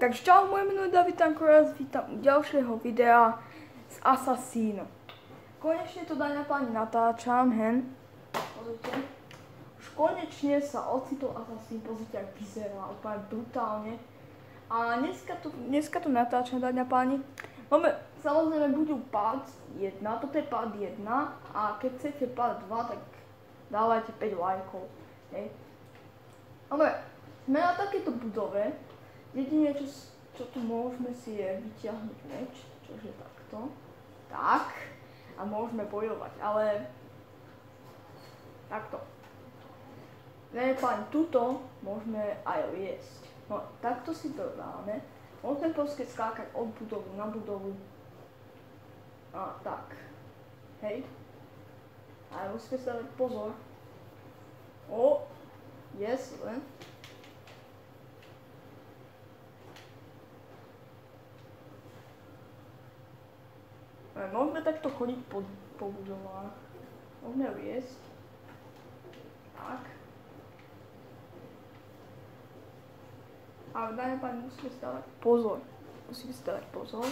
Takže čau, moje meno je David Tanko, vás vítam u ďalšieho videa z Assassinu. Konečne to, dámy a páni, natáčam, hen. Pozrite. Už konečne sa ocitol Assassin, pozrite, ak vyzerá, úplne brutálne. A dneska to natáčam, dámy a páni. Máme, samozrejme, budú part 1, toto je part 1 a keď chcete part 2, tak dávajte 5 lajkov. Hej. Dobre, sme na takéto budove. Jedine, čo tu môžeme si je vyťahnuť meč, čože takto. Tak. A môžeme bojovať, ale takto. Ne, páni, tuto môžeme aj liesť. No, takto si to dáme. Môžeme proste skákať od budovu na budovu. A tak. Hej. Ale musíme sa dať pozor. O, yes, len. Môžeme takto chodiť po budovách. Môžeme liesť. Tak. Ale dáme, páni, musíme si dávať pozor. Musíme si dávať pozor.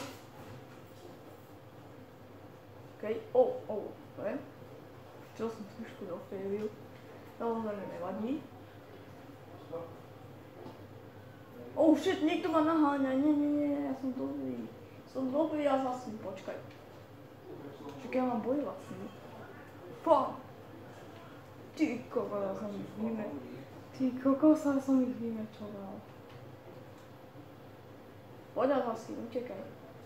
OK. Dobre. Čo som trošku dofejlil. Samozrejme nevadí. Shit, niekto ma naháňa. Nie, ja som dobrý. Som dobrý Assassin, počkaj. Však ja mám boj vlastne. Fuck. Ty kokos, som ich vymečoval. Poď Assassin, utekaj.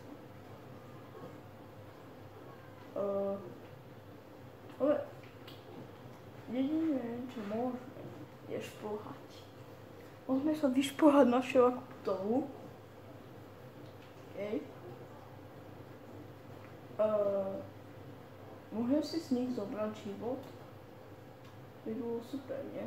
Ale jedine, čo môžeme, je šplhať. Môžeme sa vyšplhať na všelakú budovu. OK. Môžem si z nich zobrať život? To by bolo super, nie?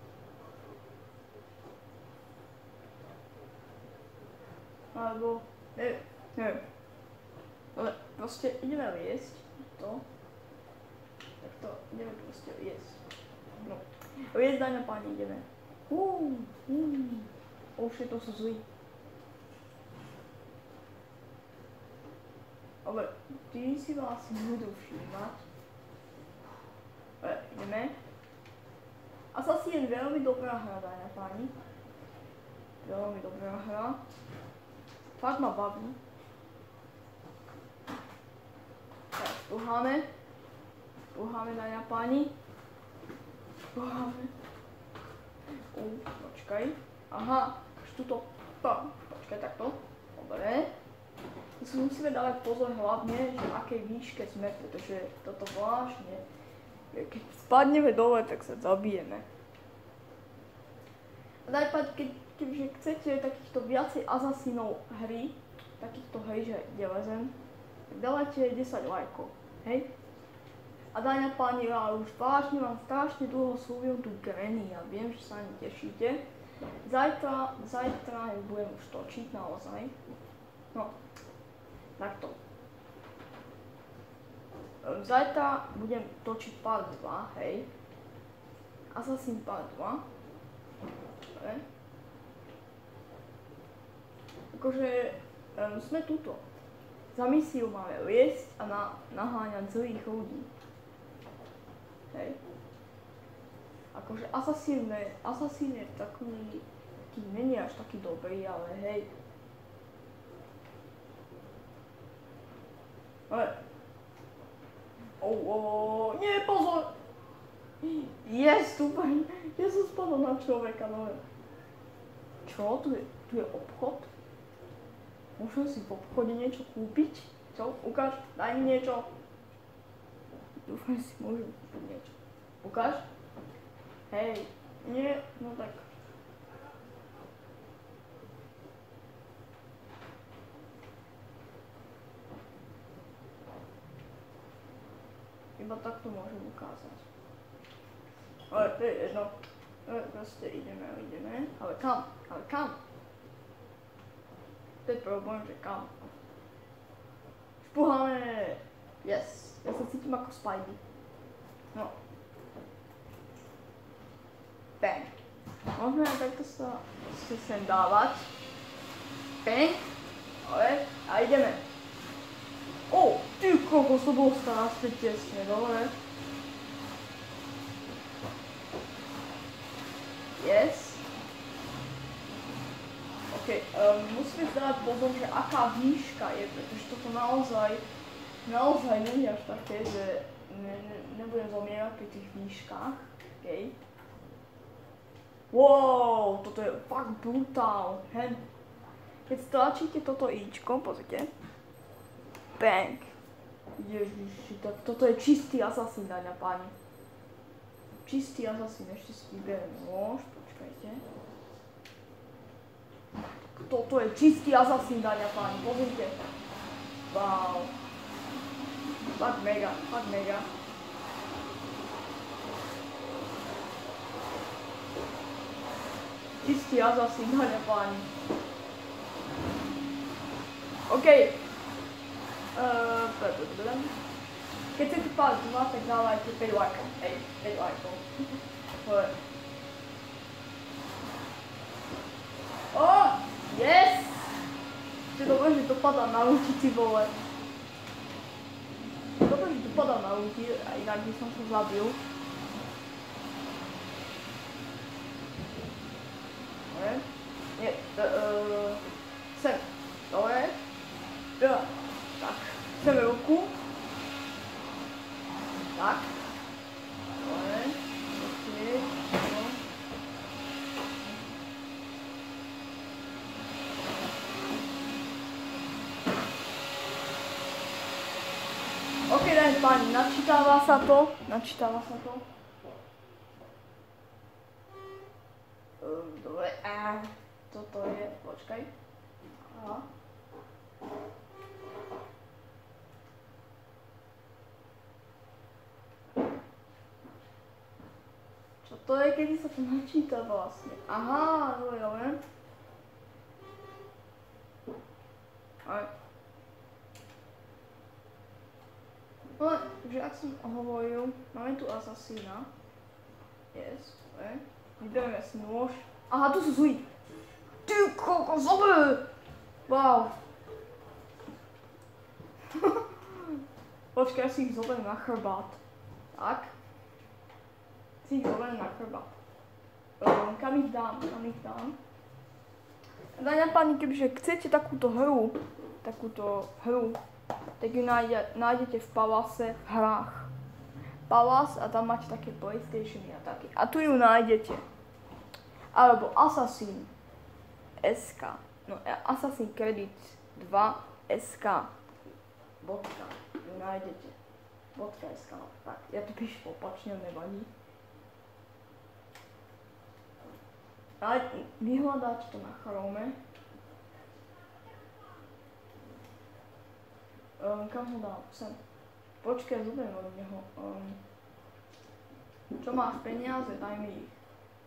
Alebo, neviem. Ale proste ideme liesť to. Takto, ideme proste liesť. No, liesť, dámy a páni, ideme. Shit, to sú zlí. Ale tí si vás budú všímať. Ideme. Assassin je veľmi dobrá hra, dámy a páni. Veľmi dobrá hra. Fakt ma baví. Teraz šplháme. Šplháme, dámy a páni. Šplháme. Počkaj. Aha, už tuto. Počkaj, takto. Dobre. My si musíme dávať pozor hlavne, že v akej výške sme, pretože toto zvláštne, keď spadneme dole, tak sa zabijeme. A keďže chcete takýchto viacej Assassinov hry, takýchto hry, že delezem, tak dávajte 10 lajkov, hej? A dámy a páni, ja už vážne vám strašne dlho slúbil tú Granny a viem, že sa ani tešíte. Zajtra ju budem už točiť naozaj. No. Takto. Zajtra budem točiť part 2, hej. Assassin part 2. Dobre. Akože sme tuto. Za misiu máme liesť a naháňať zlých ľudí. Hej. Akože Assassin je taký není až taký dobrý, ale hej. Nie, pozor! Yes, super! Ja som spadol na človeka, no. Čo? Tu je obchod? Môžem si v obchode niečo kúpiť? Čo? Ukáž, daj mi niečo. Dúfam, si môžem kúpiť niečo. Ukáž? Hej, nie, no tak. Iba takto môžem ukázať. Ale to je jedno. Proste ideme. Ale kam? To je problém, že kam. Špuháme! Yes. Ja sa cítim ako Spidey. No. Bang. Môžeme takto sa sem dávať. Bang. Ale, a ideme. O, ty kokos, to bolo strašne tesne, dobre. Yes. OK, musíme dávať pozor, že aká výška je, pretože toto naozaj nie je až také, že nebudem zomierať pri tých výškach. OK. Wow, toto je fakt brutál. Keď stlačíte toto ičko, pozrite. Bang. Ježiši, tak toto je čistý asasín, dámy a páni. Čistý asasín, ešte si vyberiem nôž, počkajte. Toto je čistý asasín, dámy a páni, pozrite. Wow. Fakt mega, fakt mega. Čistý asasín, dámy a páni. OK. Keď chcete páliť doma, tak dávajte 5 lajkov. 5 lajkov. Yes! Ešte dobre, že dopadá na ľudí, ty vole. Dobre, že dopadá na ľudí, a inak by som sa zabil. Dobre. Nie, sem. Dobre. Tak, chceme ruku. Tak. Dobre. OK, dáme páni, načítava sa to. Dobre, toto je, počkaj. Aha. Čo to je, kedy sa to načíta vlastne? Aha, dobre. No, takže ak som hovoril, máme tu asasína. Yes, dobre. Vybereme si nôž. Aha, tu sú zlí. Ty kokos, dobre! Wow. Počkaj, ja si ich zoberiem na chrbát. Tak. Si ich zoberiem na chrbát. Kam ich dám? Dámy a páni, kebyže chcete takúto hru, tak ju nájdete v Palase v hrách. Palace a tam máte také PlayStationy a také. A tu ju nájdete. Alebo Assassin SK. No, Assassin Credit 2 SK. Bodka. Ju nájdete. Bodka SK. Tak, ja to píšem opačne, nevadí. Ale vyhľadáte to na Chrome. Kam ho dám? Sem. Počkaj, zoberiem od neho. Čo máš peniaze, daj mi ich.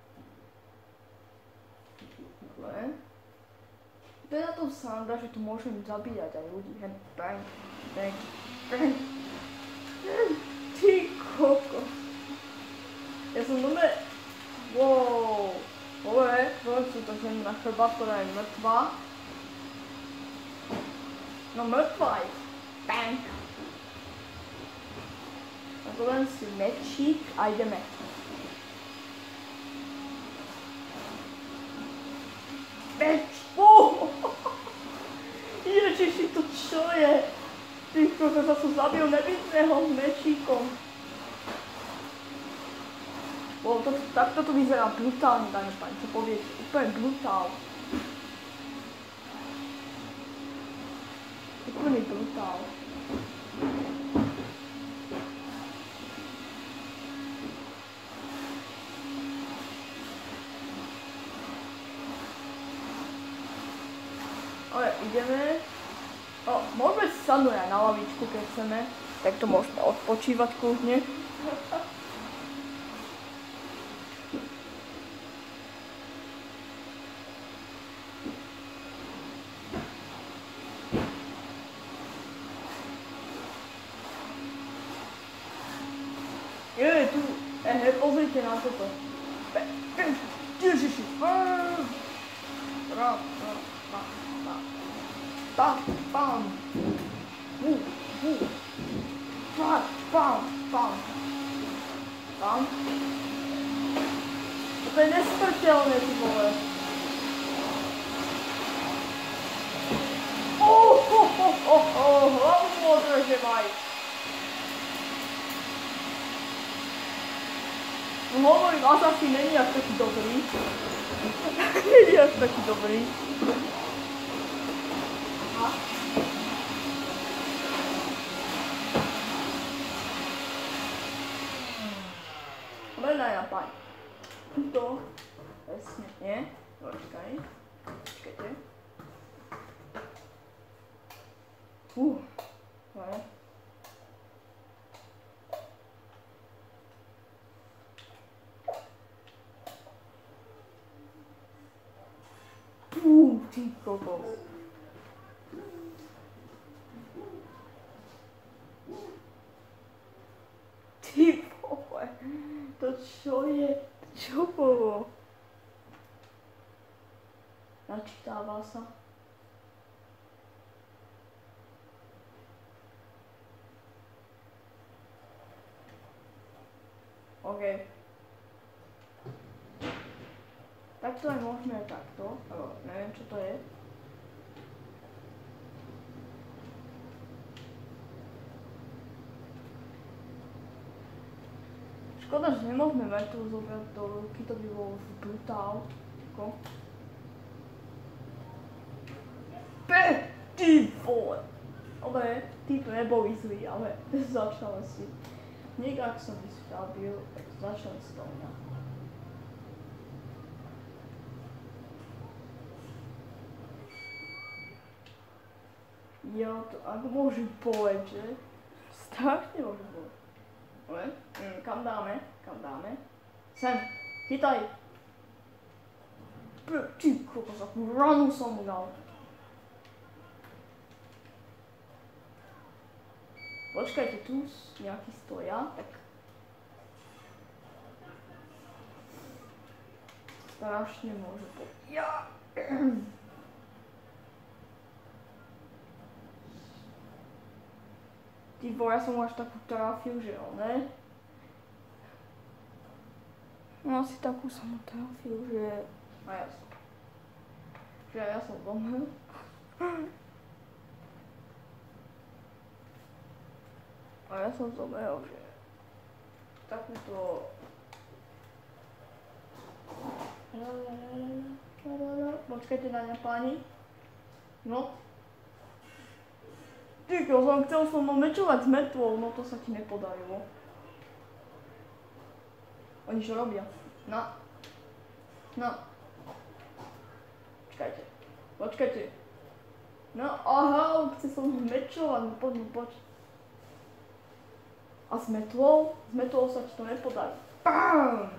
Dobre. To je na tom sranda, že tu môžem zabíjať aj ľudí. Bang. Ty koko. Ja som dobre... Wow. Dobre, sú to ženy na chrbát, ktorá je mŕtva. No mŕtva je. Bang. Tak len si mečík a ideme. Meč! Ježiši, to čo je? Ty kokos, ja som zabil nevinného mečíkom. Takto to vyzerá brutálne, dámy páni, čo poviete? Úplne brutál. Úplný brutál. Ale ideme. Môžeme si sadnúť aj na lavičku, keď chceme. Tak to môžeme odpočívať kľudne. Tu, pozrite na toto. Ježiši. Bam, bam. Bam, bam, bam. Bam. To je nesmrteľné, ty vole. Hlavu modré, že maj. No hovorím, Assassin není až taký dobrý. Není až taký dobrý. Hľadaj na páň. To. Presne, nie? Počkaj. Počkajte. Ne. Ty kokos. Ty vole. To čo je? Čo bolo? Načítáva sa. OK. Takto aj môžeme takto, ale neviem čo to je. Škoda, že nemôžeme metu zobrať do ruky, to by bolo už brutál. Ty vole! Ale títo neboli zlí, ale začali si. Niekde ak som vystavil, tak začali si to mňa. Jo, to ako môžu boleť, že? Strašne môžu boleť. Ale, kam dáme? Kam dáme? Sem, chytaj! Ty kokos, akú ranu som mu dal. Počkajte, tu nejaký stoja, tak... Strašne môže boleť. Ja! Ty vole, ja som mu až takú trafil, že ne? No asi takú som mu trafil, že... Že ja som zomrel. A ja som zomrel, že... Takúto... Počkajte na mňa, páni. No. Tyko, chcel som mečovať s metvou, no to sa ti nepodarilo. Oni čo robia? No. No. Počkajte. No, aha, chce som mečovať, no poď. A s metvou? S metvou sa ti to nepodarí. Bam!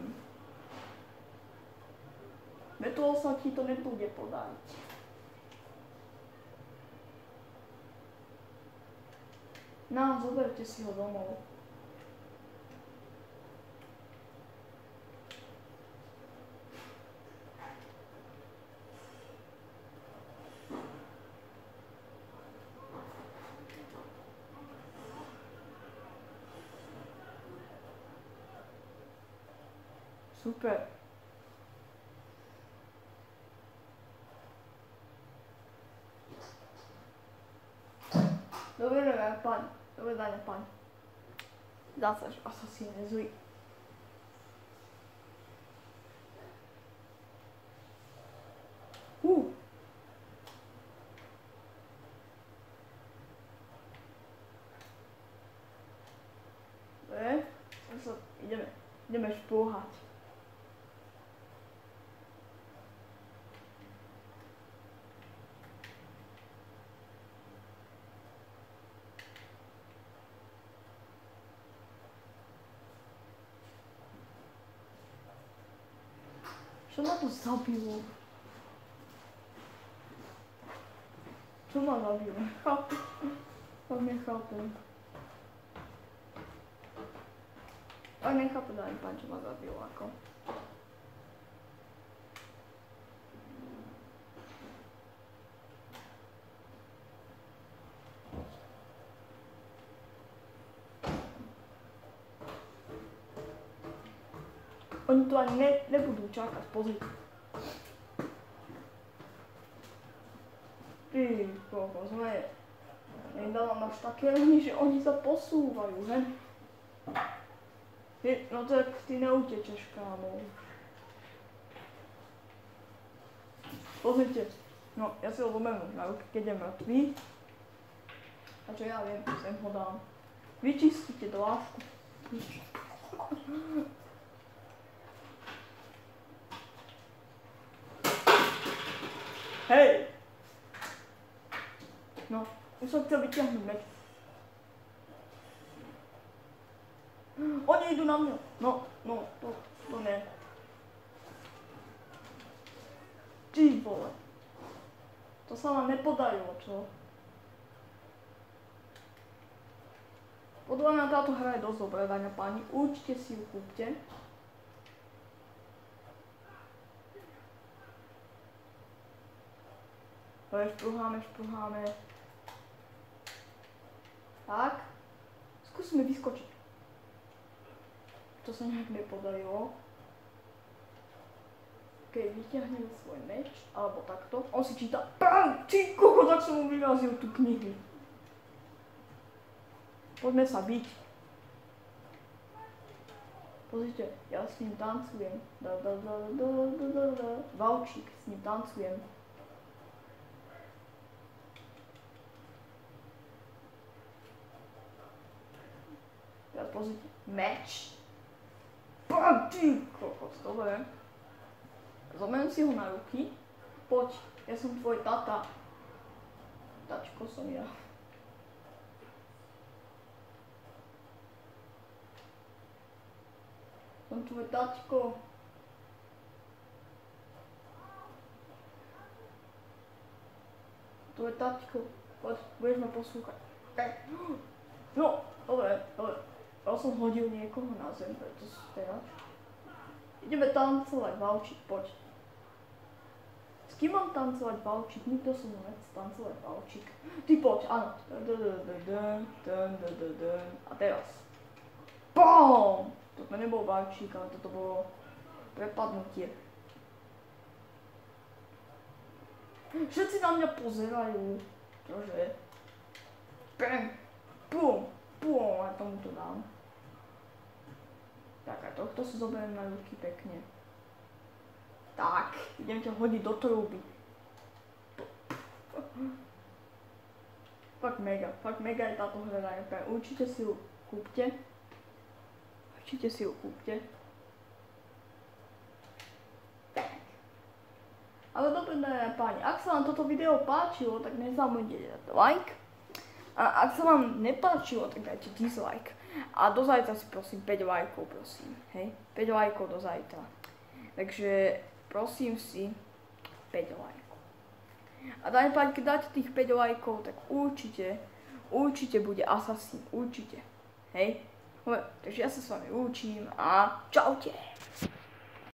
Metvou sa ti to nebude podariť. No, zoberte si ho domov. Super. Dobre dane, páň. Zase, že Assassin je zlý. Dobre, ideme šplhať. Čo ma to zabilo? Čo ma zabilo? Tak nechápem. Tak nechápem ani pán, čo ma zabilo ako. Oni to ani nebudú čakať, pozrite. Ty, koľko sme nedávam až také, že oni sa posúvajú, že? No tak ty neutečeš, kámo. Pozrite, no ja si ho zoberiem na ruky, keď je mŕtvý. A čo ja viem, sem ho dám. Vyčistite dlášku. Hej! No, už som chcel vyťahnuť meč. Oni idú na mňa. No, to ne. Ty vole. To sa vám nepodarilo, čo? Podľa mňa táto hra je dosť dobrá, dáňa páni. Určite si ju kúpte. Špruháme. Tak. Skúsime vyskočiť. To sa nejak nepodarilo. Keď vyťahnem svoj meč, alebo takto. On si číta. Ty koko, tak som mu vyrazil tú knihu. Poďme sa biť. Pozrite, ja s ním tancujem. Valčík, s ním tancujem. Teraz pozrite, meč. Ty kokos, dobre. Zoberiem si ho na ruky. Poď, ja som tvoj tata. Tačko som ja. Som tvoj tačko. Tvoj tačko. Poď, budeš ma poslúchať. No, dobre. Ja som hodil niekoho na zem, preto si teraz. Ideme tancovať, Valčík, poď. S kým mám tancovať, Valčík? Nikto som nechce tancovať, Valčík. Ty poď, áno. A teraz. BOOM! Toto nebol Valčík, ale toto bolo prepadnutie. Všetci na mňa pozerajú. Čože? Bang! Bum! Bum! A tomu to dám. Tak a tohto si zoberiem na ruky pekne. Tak, idem ťa hodiť do trúby. Fakt mega je táto hra. Určite si ju kúpte. Tak. Ale dobre, dámy a páni, ak sa vám toto video páčilo, tak nezabudnite dať like. A ak sa vám nepáčilo, tak dajte dislike. A do zajtra si prosím 5 lajkov, prosím. Hej, 5 lajkov do zajtra. Takže prosím si 5 lajkov. A dámy a páni, keď dáte tých 5 lajkov, tak určite bude Assassin, určite. Hej. Takže ja sa s vami učím a čaute.